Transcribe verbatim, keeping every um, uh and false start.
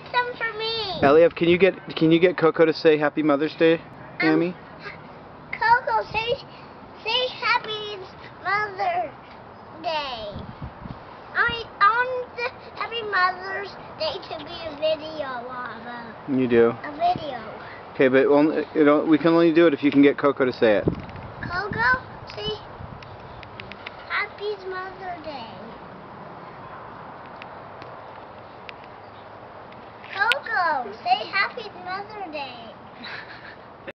some for me. Elliot, can you get can you get Coco to say Happy Mother's Day, Amy? Um, Coco, say say Happy Mother's Day. I I want the Happy Mother's Day to be a video of a, You do. a video. Okay, but only, you know, we can only do it if you can get Coco to say it. Coco, say Happy Mother's Day. Coco, say Happy Mother's Day.